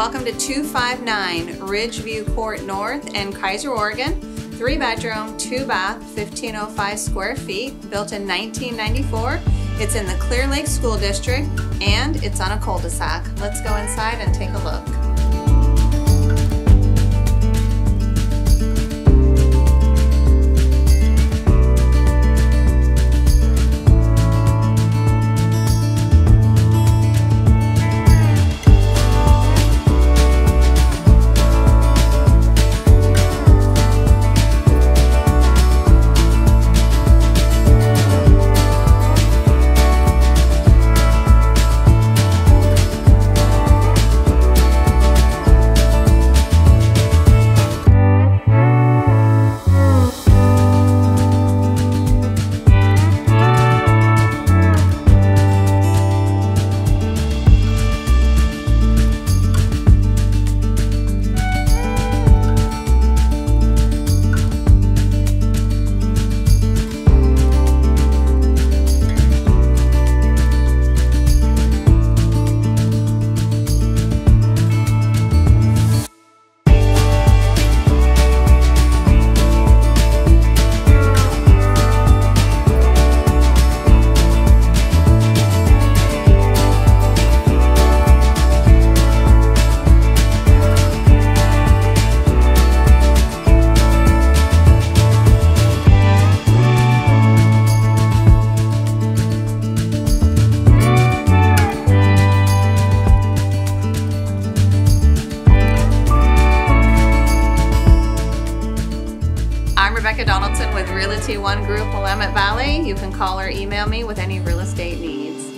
Welcome to 259 Ridgeview Court North in Kaiser, Oregon. 3-bedroom, 2-bath, 1,505 square feet, built in 1994. It's in the Clear Lake School District and it's on a cul-de-sac. Let's go inside and take a look. I'm Rebecca Donaldson with Realty One Group Willamette Valley. You can call or email me with any real estate needs.